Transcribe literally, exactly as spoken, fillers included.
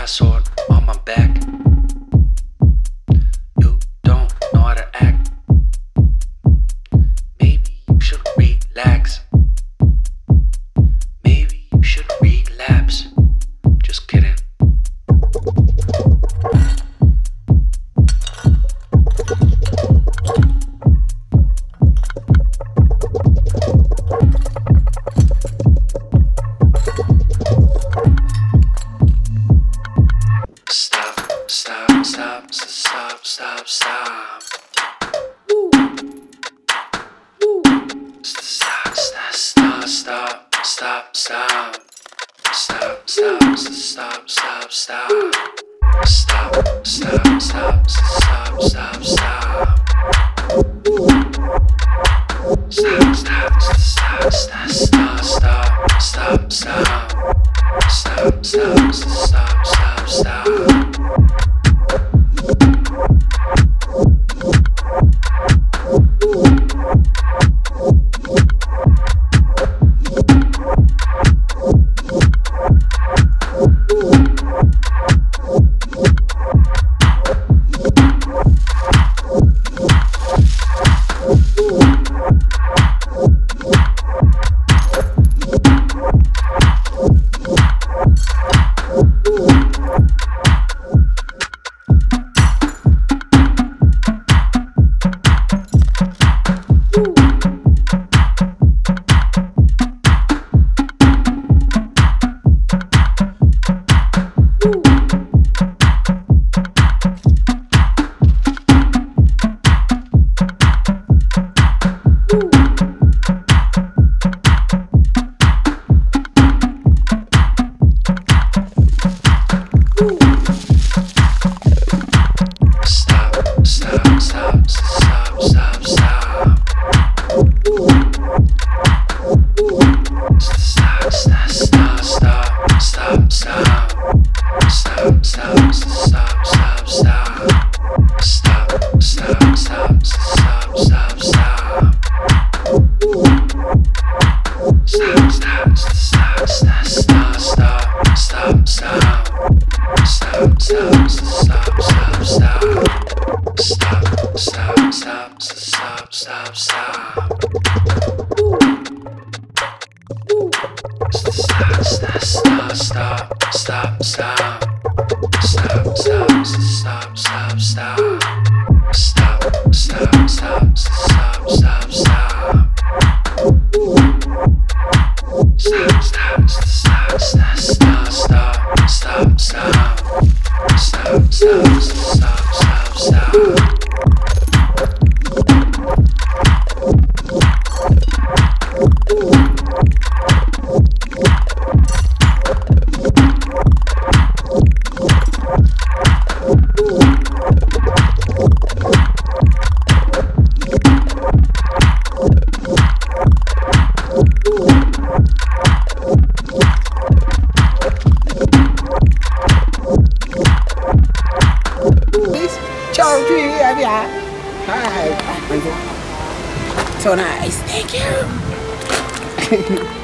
dry sword on my back. You don't know how to act. Maybe you should relax. Maybe you should relapse. Just kidding. Stop, stop, stop, stop, stop, stop. Woo. Woo. Stop, stop, stop, stop, stop, stop. Stop, stop, stop, stop, stop. Stop, stop, stop, stop, stop, stop. Stop, stop, stop, stop, stop, stop, stop, stop. Stop, stop, stop, stop, stop. Hi. So nice. Thank you.